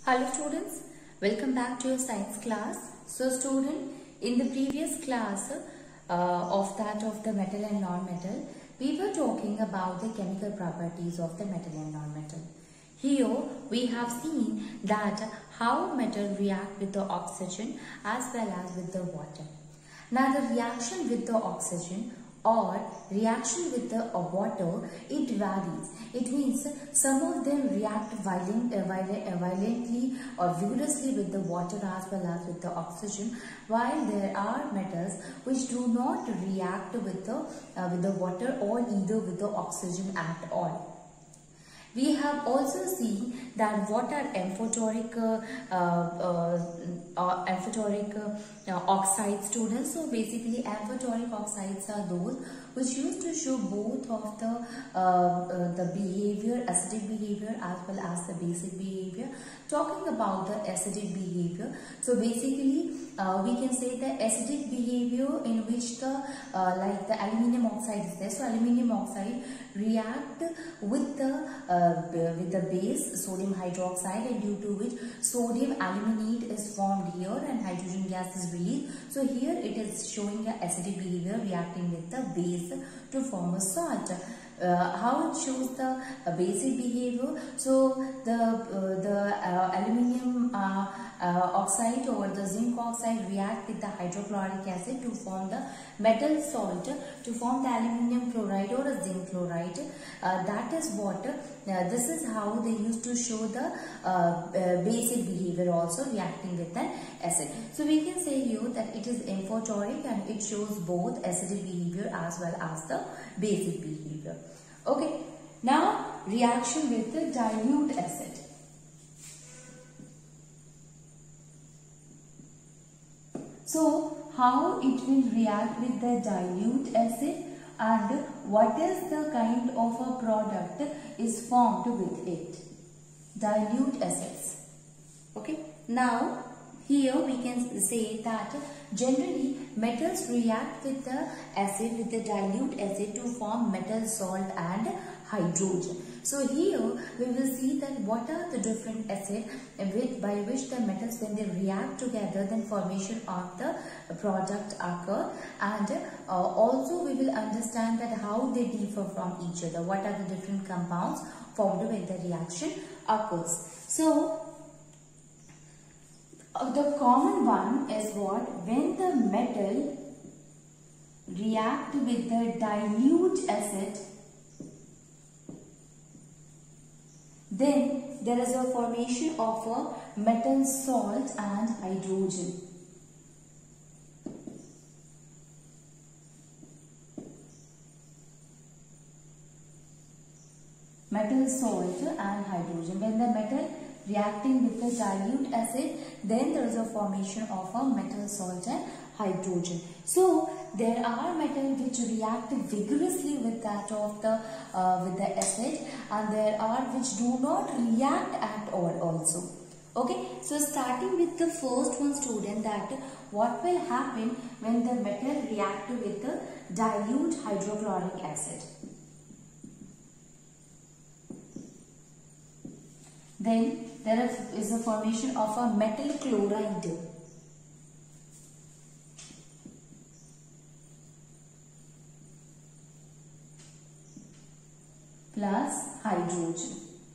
Hello students, welcome back to your science class. So student, in the previous class of the metal and non-metal, we were talking about the chemical properties of the metal and non-metal. Here we have seen that how metal react with the oxygen as well as with the water. Now the reaction with the oxygen or reaction with the water, it varies. It means some of them react violently or vigorously with the water as well as with the oxygen, while there are metals which do not react with the water or either with the oxygen at all. We have also seen that what are amphoteric oxide students. So basically amphoteric oxides are those which used to show both of the behavior, acidic behavior as well as the basic behavior. Talking about the acidic behavior, so basically we can say the acidic behavior in which the like the aluminium oxide is there. So aluminium oxide react with the base sodium hydroxide, and due to which sodium aluminate is formed here and hydrogen gas is released. So here it is showing a acidic behavior reacting with the base to form a salt. How it shows the basic behavior? So the aluminium oxide or the zinc oxide react with the hydrochloric acid to form the metal salt, to form the aluminium chloride or a zinc chloride. That is what this is how they used to show the basic behavior also reacting with an acid. So we can say here that it is amphoteric and it shows both acidic behavior as well as the basic behavior. Okay, now reaction with the dilute acid. So how it will react with the dilute acid and what is the kind of a product is formed with it? Dilute acids. Okay, now here we can say that generally metals react with the acid, with the dilute acid to form metal salt and hydrogen. So here we will see that what are the different acids by which the metals, when they react together, then formation of the product occur, and also we will understand that how they differ from each other, what are the different compounds formed when the reaction occurs. So the common one is what? When the metal react with the dilute acid, then there is a formation of a metal salt and hydrogen. Metal salt and hydrogen. When the metal reacting with the dilute acid, then there is a formation of a metal salt and hydrogen. So there are metals which react vigorously with that of the acid, and there are which do not react at all also. Okay, so starting with the first one student, that what will happen when the metal react with the dilute hydrochloric acid? Then there is a formation of a metal chloride plus hydrogen.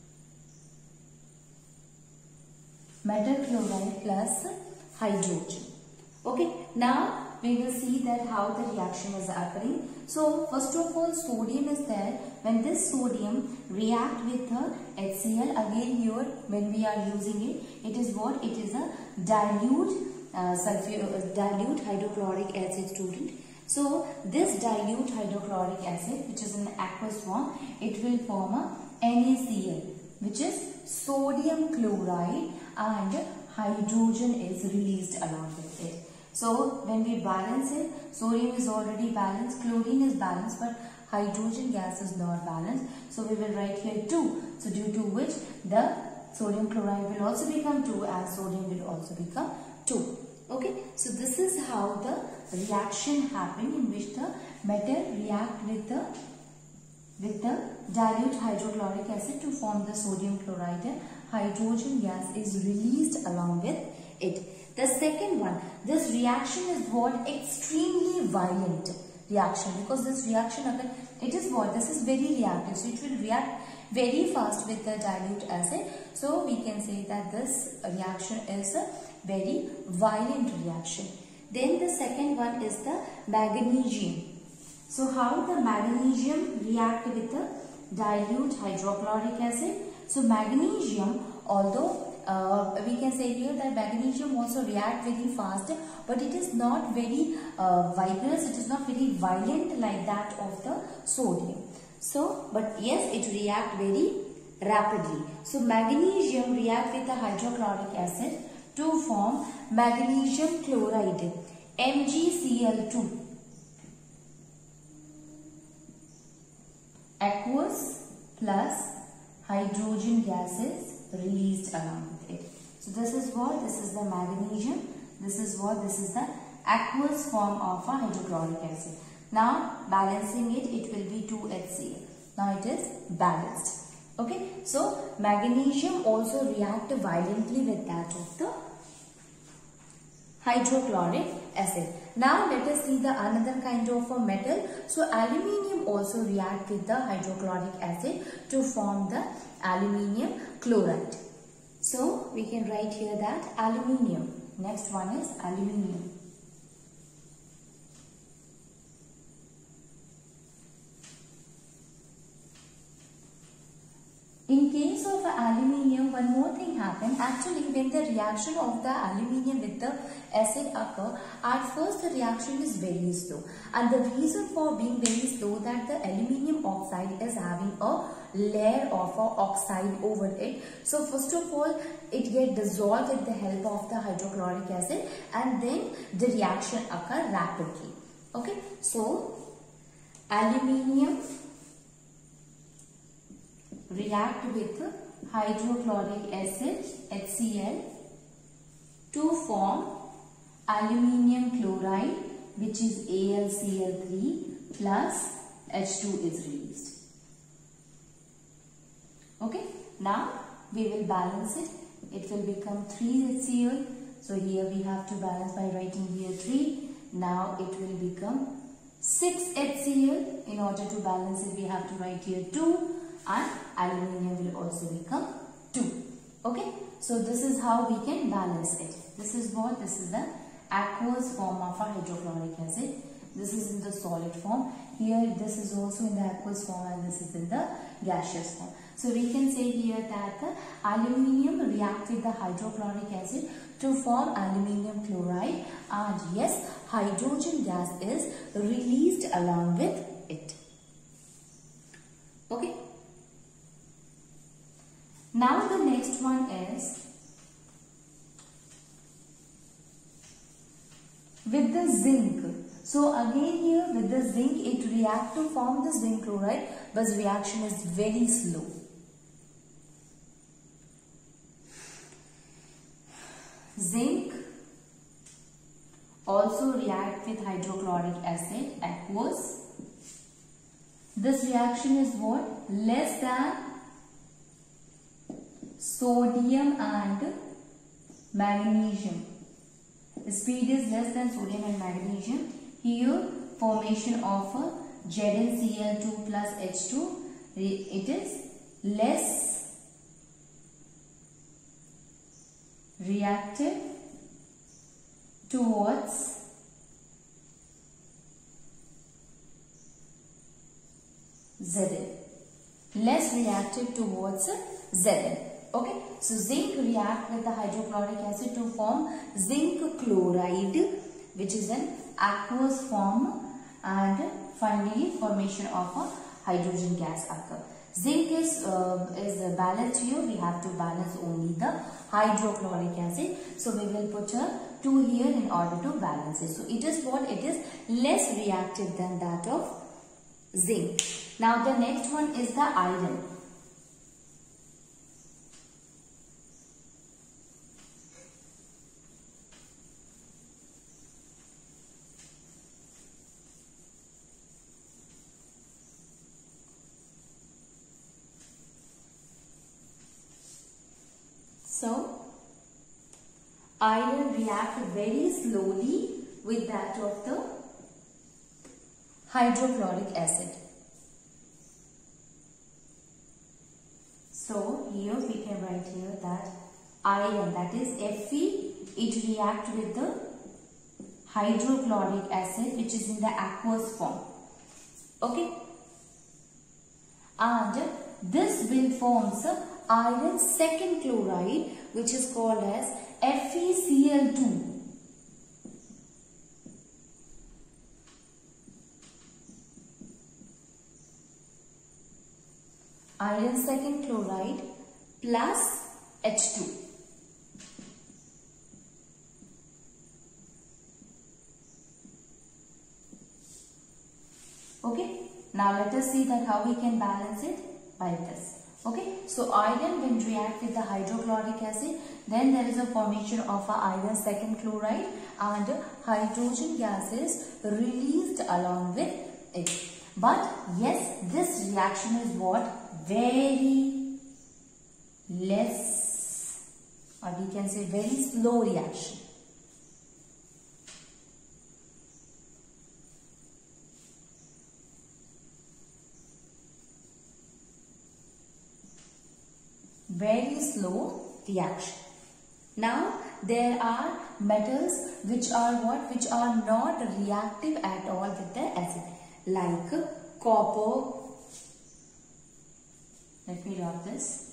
Metal chloride plus hydrogen. Okay, now we will see that how the reaction is occurring. So first of all, sodium is there. When this sodium react with HCl, again here when we are using it, it is what? It is a dilute dilute hydrochloric acid student. So this dilute hydrochloric acid, which is in aqueous form, it will form a NaCl, which is sodium chloride, and hydrogen is released along with it. So when we balance it, sodium is already balanced, chlorine is balanced, but hydrogen gas is not balanced. So we will write here 2. So due to which the sodium chloride will also become 2 as sodium will also become 2. Okay, so this is how the reaction happen in which the metal react with the dilute hydrochloric acid to form the sodium chloride and hydrogen gas is released along with it. The second one, this reaction is what? Extremely violent reaction, because this reaction occurs, it is what? This is very reactive, so it will react very fast with the dilute acid. So we can say that this reaction is a very violent reaction. Then the second one is the magnesium. So how the magnesium react with the dilute hydrochloric acid? So magnesium, although we can say here that magnesium also react very fast, but it is not very vigorous, it is not very violent like that of the sodium. So, but yes, it react very rapidly. So magnesium react with the hydrochloric acid to form magnesium chloride, MgCl2. Aqueous plus hydrogen gases released along with it. So this is what? This is the magnesium. This is what? This is the aqueous form of a hydrochloric acid. Now balancing it, it will be 2HCl. Now it is balanced. Okay. So magnesium also react violently with that of the hydrochloric acid. Now let us see the another kind of a metal. So aluminium also react with the hydrochloric acid to form the aluminium chloride. So we can write here that aluminium. Next one is aluminium. In case of aluminium, one more thing happened. Actually, when the reaction of the aluminium with the acid occur, at first the reaction is very slow. And the reason for being very slow, that the aluminium oxide is having a layer of a oxide over it. So first of all, it get dissolved with the help of the hydrochloric acid, and then the reaction occur rapidly. Okay, so aluminium react with hydrochloric acid HCl to form aluminium chloride, which is AlCl3 plus H2 is released. Okay, now we will balance it. It will become 3HCl. So here we have to balance by writing here 3. Now it will become 6HCl. In order to balance it, we have to write here 2. And aluminium will also become 2. Okay, so this is how we can balance it. This is what? This is the aqueous form of a hydrochloric acid. This is in the solid form. Here this is also in the aqueous form, and this is in the gaseous form. So we can say here that the aluminium reacts with the hydrochloric acid to form aluminium chloride, and yes, hydrogen gas is released along with it. Okay. Now the next one is with the zinc. So again here with the zinc, it reacts to form the zinc chloride, but reaction is very slow. Zinc also react with hydrochloric acid, aqueous. This reaction is what? Less than sodium and magnesium. Speed is less than sodium and magnesium. Here formation of a ZnCl2 plus H2, it is less reactive towards Zn. Less reactive towards Zn. Okay, so zinc react with the hydrochloric acid to form zinc chloride, which is an aqueous form, and finally formation of a hydrogen gas occur. Zinc is balanced here. We have to balance only the hydrochloric acid. So we will put a 2 here in order to balance it. So it is what? It is less reactive than that of zinc. Now the next one is the iron. iron react very slowly with that of the hydrochloric acid. So here we can write here that iron, that is Fe, it react with the hydrochloric acid which is in the aqueous form. Okay. And this will forms iron second chloride which is called as FeCl2. Iron second chloride plus H2. Okay. Now let us see that how we can balance it by this. Okay. So iron when react with the hydrochloric acid, then there is a formation of a iron second chloride and hydrogen gas is released along with it. But yes, this reaction is what? Very less, or we can say very slow reaction. Very slow reaction. Now there are metals which are what? Which are not reactive at all with the acid, like copper. Let me draw this.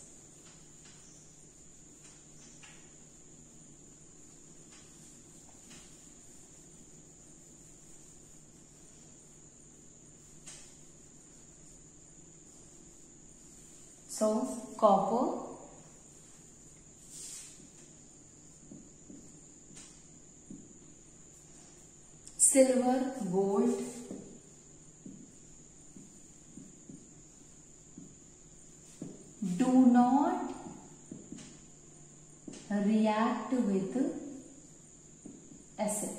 So copper, silver, gold, do not react with acid.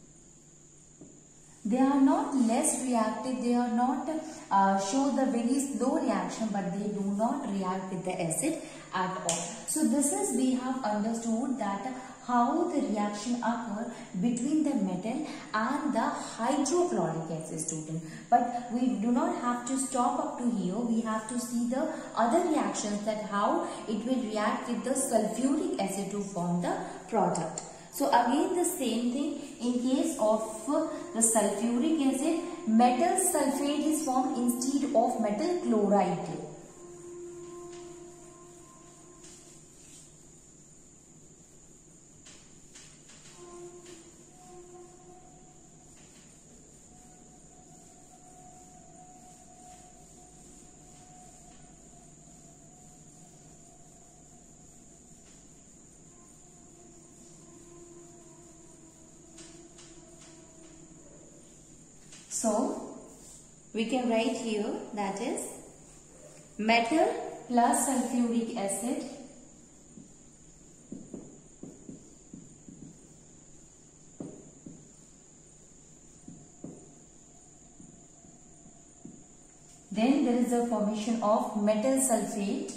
They are not less reactive, they are not show the very slow reaction, but they do not react with the acid at all. So this is, we have understood that how the reaction occur between the metal and the hydrochloric acid, student. But we do not have to stop up to here. We have to see the other reactions, that how it will react with the sulfuric acid to form the product. So again the same thing in case of the sulfuric acid, metal sulfate is formed instead of metal chloride. So we can write here, that is metal plus sulfuric acid then there is a formation of metal sulfate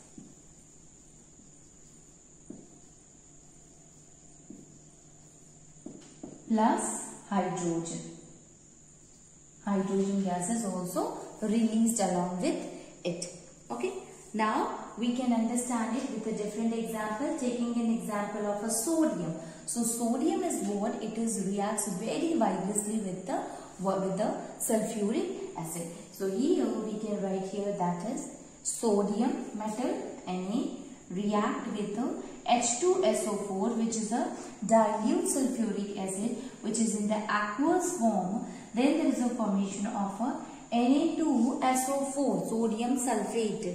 plus hydrogen. Hydrogen gas is also released along with it. Okay. Now we can understand it with a different example, taking an example of a sodium. So sodium is what? It is reacts very vigorously with the sulfuric acid. So here we can write here, that is sodium metal Na react with the H2SO4, which is a dilute sulfuric acid which is in the aqueous form. Then there is a formation of a Na2SO4, sodium sulfate.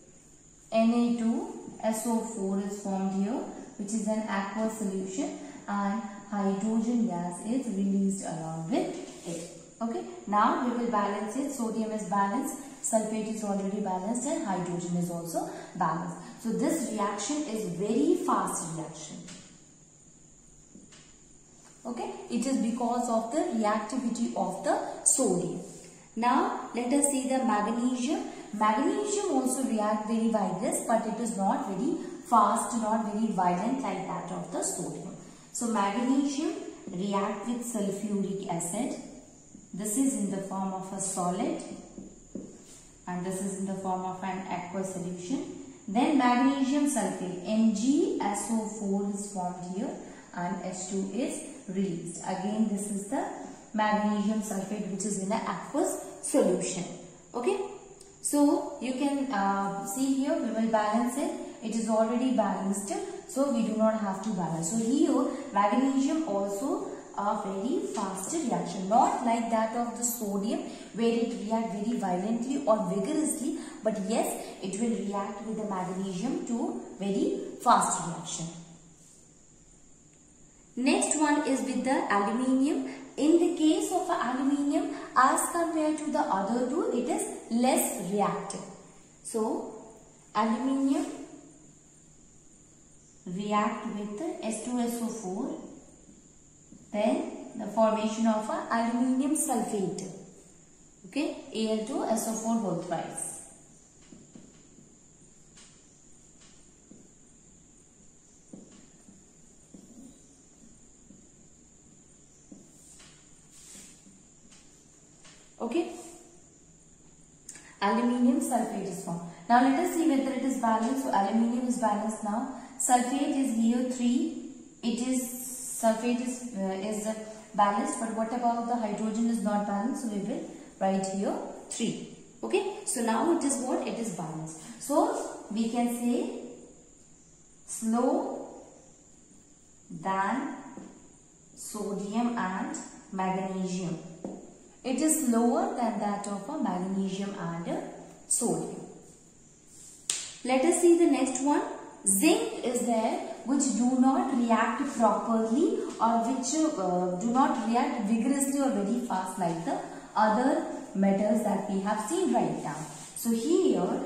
Na2SO4 is formed here, which is an aqueous solution, and hydrogen gas is released along with it. Okay. Now we will balance it. Sodium is balanced, sulfate is already balanced, and hydrogen is also balanced. So this reaction is very fast reaction. Okay. It is because of the reactivity of the sodium. Now let us see the magnesium. Magnesium also react very vigorous, but it is not very fast, not very violent like that of the sodium. So magnesium react with sulfuric acid. This is in the form of a solid and this is in the form of an aqueous solution. Then magnesium sulfate, MgSO4 is formed here and H2 is released. Again, this is the magnesium sulfate which is in an aqueous solution. Okay. So you can see here we will balance it. It is already balanced, so we do not have to balance. So here magnesium also a very fast reaction, not like that of the sodium where it react very violently or vigorously, but yes, it will react with the magnesium to very fast reaction. Next one is with the aluminium. In the case of aluminium, as compared to the other two, it is less reactive. So aluminium react with H2SO4, then the formation of aluminium sulfate, okay, Al2SO4 both twice. Okay, aluminium sulfate is formed. Now let us see whether it is balanced. So aluminium is balanced now. Sulfate is here 3. It is sulfate is balanced, but what about the hydrogen is not balanced? So we will write here 3. Okay. So now it is what? It is balanced. So we can say slow than sodium and magnesium. It is lower than that of a magnesium and sodium. Let us see the next one. Zinc is there which do not react properly or which do not react vigorously or very fast like the other metals that we have seen right now. So here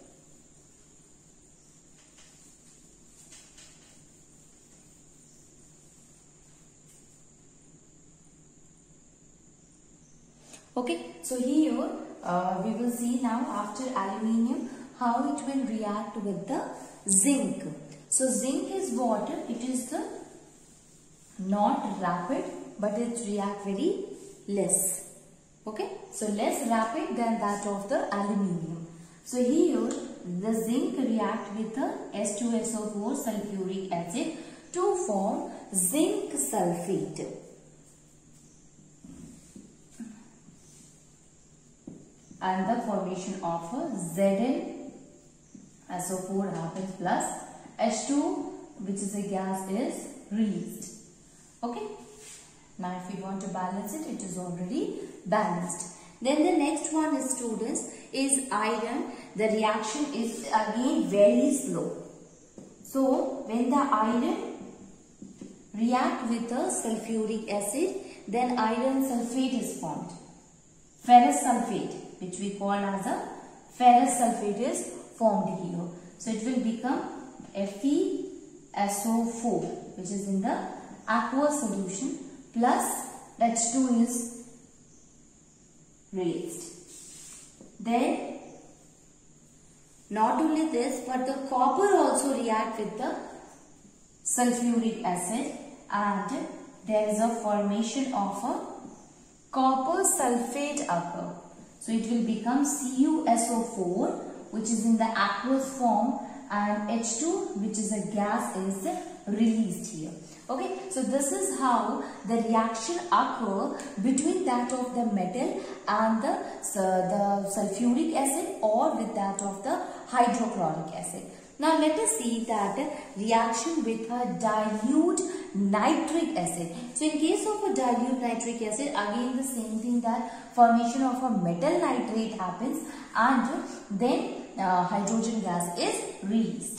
okay, so here we will see now after aluminium how it will react with the zinc. So zinc is water, it is the not rapid but it react very less. Okay, so less rapid than that of the aluminium. So here the zinc react with the H2SO4 sulfuric acid to form zinc sulfate. And the formation of a ZnSO4 happens plus H2, which is a gas, is released. Okay. Now if we want to balance it, it is already balanced. Then the next one is, students, is iron. The reaction is again very slow. So when the iron react with the sulfuric acid, then iron sulfate is formed. Ferrous sulfate, which we call as a ferrous sulfate, is formed here. So it will become FeSO4, which is in the aqueous solution, plus H2 is released. Then not only this, but the copper also react with the sulfuric acid and there is a formation of a copper sulfate occur. So it will become CuSO4, which is in the aqueous form, and H2, which is a gas, is released here. Okay, so this is how the reaction occur between that of the metal and the sulfuric acid or with that of the hydrochloric acid. Now let us see that reaction with a dilute nitric acid. So in case of a dilute nitric acid, again the same thing, that formation of a metal nitrate happens and then hydrogen gas is released.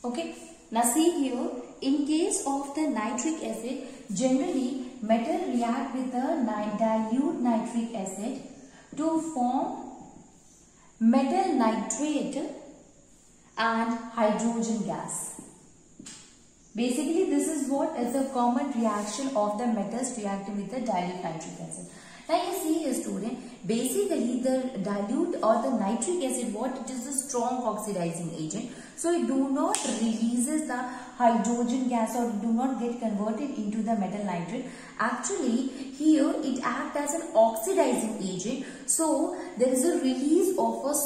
Okay. Now see here, in case of the nitric acid, generally metal react with the dilute nitric acid to form metal nitrate and hydrogen gas. Basically, this is what is a common reaction of the metals reacting with the dilute nitric acid. Now you see here, student, basically the dilute or the nitric acid, what it is, a strong oxidizing agent. So it do not releases the hydrogen gas or do not get converted into the metal nitrate. Actually, here it acts as an oxidizing agent. So there is a release of a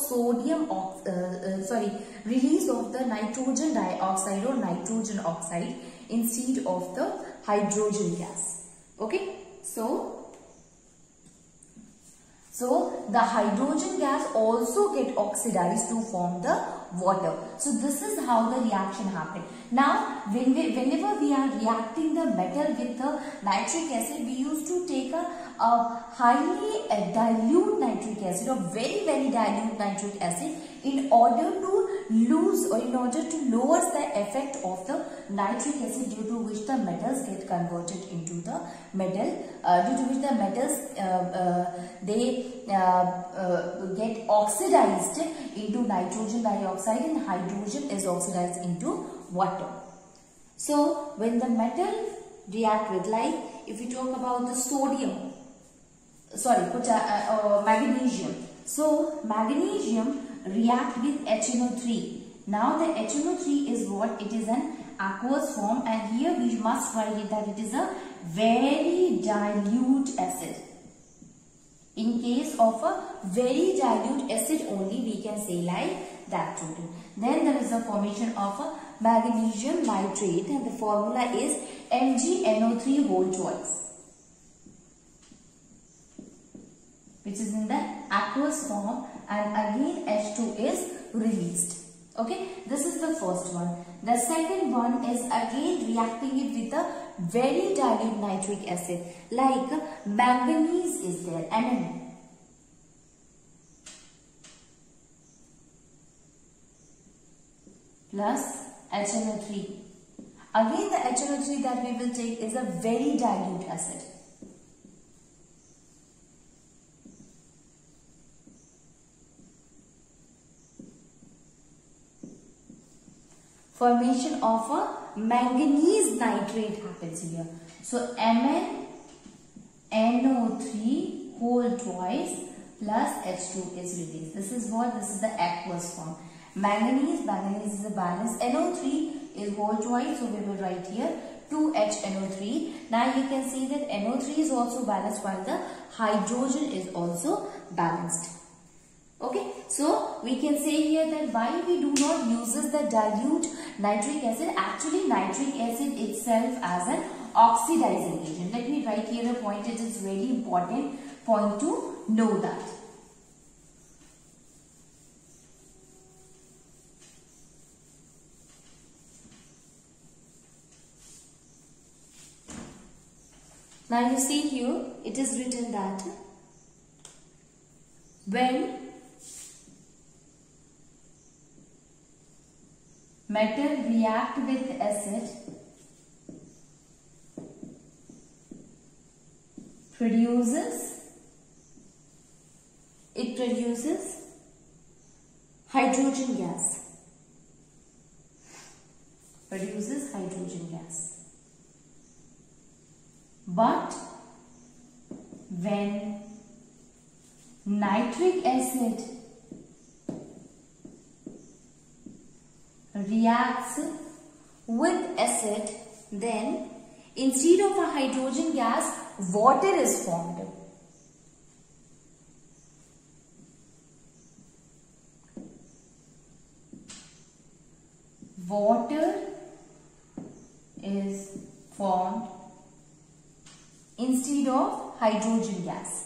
release of the nitrogen dioxide or nitrogen oxide instead of the hydrogen gas. Okay, so the hydrogen gas also get oxidized to form the water. So this is how the reaction happens. Now whenever we are reacting the metal with the nitric acid, we used to take a highly dilute nitric acid or very dilute nitric acid in order to lose or in order to lower the effect of the nitric acid, due to which the metals get converted into the metal, due to which the metals get oxidized into nitrogen dioxide and hydrogen is oxidized into water. So when the metal react with, like if we talk about the magnesium. So magnesium react with HNO3. Now the HNO3 is what? It is an aqueous form, and here we must write it that it is a very dilute acid. In case of a very dilute acid only, we can say like that, children. Then there is the formation of a magnesium nitrate, and the formula is MgNO3 whole twice, which is in the aqueous form, and again H2 is released. Okay, this is the first one. The second one is again reacting it with a very dilute nitric acid, like manganese is there, Mn. Plus HNO3. Again the HNO3 that we will take is a very dilute acid. Formation of a manganese nitrate happens here. So MnNO3 whole twice plus H2 is released. This is what? This is the aqueous form. Manganese is a balance. NO3 is whole twice, so we will write here 2HNO3. Now you can see that NO3 is also balanced while the hydrogen is also balanced. Okay, so we can say here that why we do not use the dilute nitric acid. Actually, nitric acid itself as an oxidizing agent. Let me write here a point. It is very important point to know that. Now you see here, it is written that when metal react with acid, it produces hydrogen gas. But when nitric acid reacts with acid, then instead of a hydrogen gas, water is formed. Water is formed instead of hydrogen gas.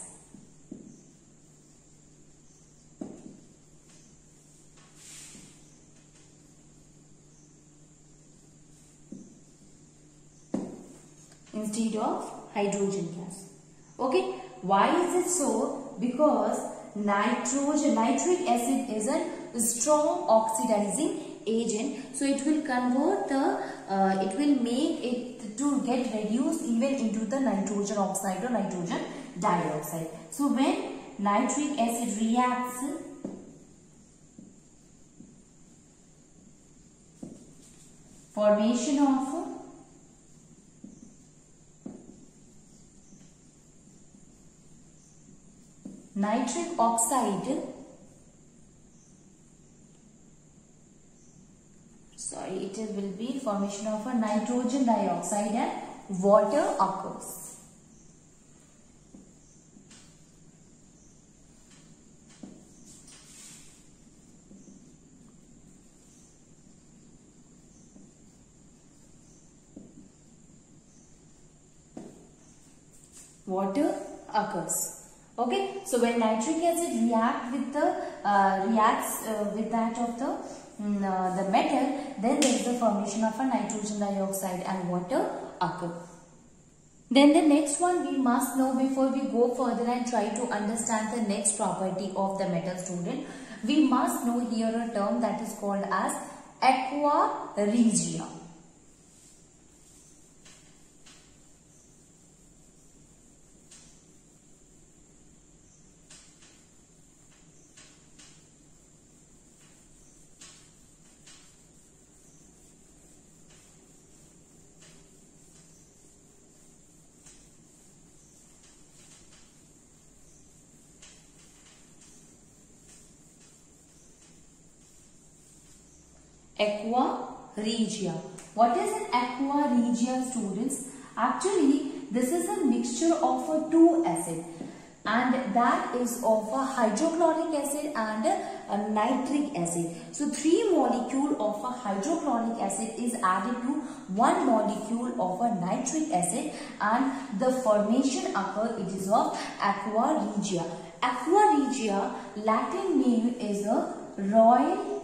Instead of hydrogen gas. Okay, why is it so? Because nitric acid is a strong oxidizing agent, so it will convert the, it will make it to get reduced even into the nitrogen oxide or nitrogen dioxide. So when nitric acid reacts, formation of nitric oxide, it will be formation of a nitrogen dioxide and water occurs. Water occurs. Okay, so when nitric acid reacts with that of the metal, then there is the formation of a nitrogen dioxide and water occur. Then the next one we must know before we go further and try to understand the next property of the metal, student. We must know here a term that is called as aqua regia. Aqua regia. What is an aqua regia, students? Actually, this is a mixture of a two acid, and that is of a hydrochloric acid and a nitric acid. So 3 molecules of a hydrochloric acid is added to 1 molecule of a nitric acid, and the formation occur, it is of aqua regia. Aqua regia, Latin name is a royal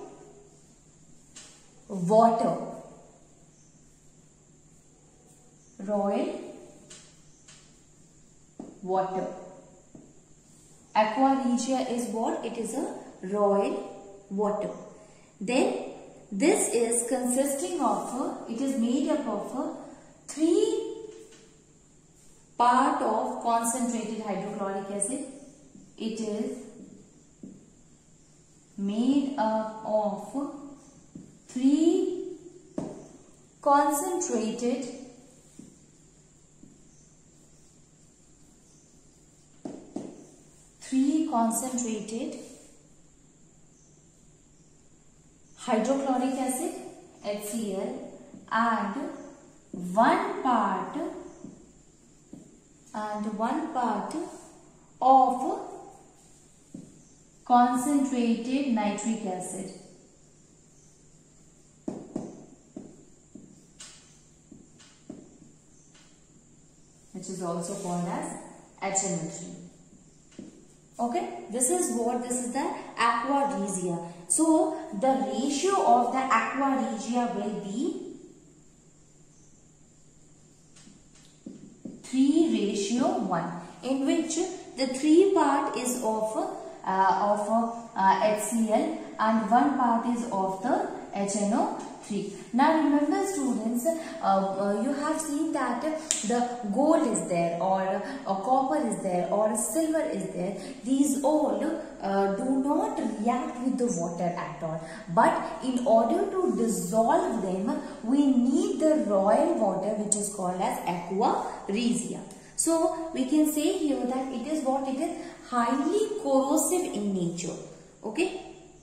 water. Royal water. Aqua regia is what? It is a royal water. Then this is consisting of, it is made up of 3 part of concentrated hydrochloric acid. It is made up of 3 concentrated hydrochloric acid HCl and one part of concentrated nitric acid. Which is also called as HNO3. Okay, this is the aqua regia. So the ratio of the aqua regia will be 3:1, in which the 3 part is of HCl and 1 part is of the HNO3. Now remember, students, you have seen that the gold is there, or copper is there, or silver is there. These all do not react with the water at all. But in order to dissolve them, we need the royal water, which is called as aqua regia. So we can say here that it is what? It is highly corrosive in nature. Okay?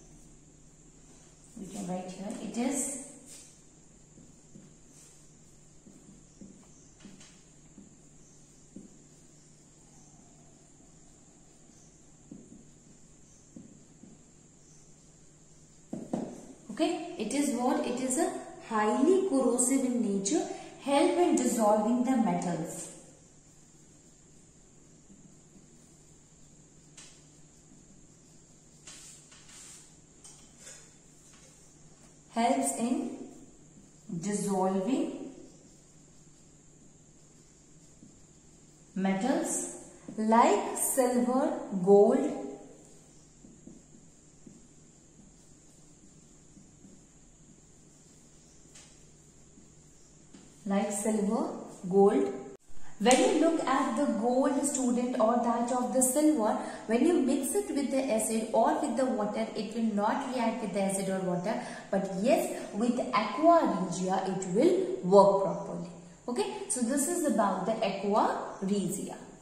We can write here, it is okay, it is what? It is a highly corrosive in nature, help in dissolving the metals. Helps in dissolving metals like silver, gold, . like silver, gold. When you look at the gold, student, or that of the silver, when you mix it with the acid or with the water, it will not react with the acid or water. But yes, with aqua regia, it will work properly. Okay, so this is about the aqua regia.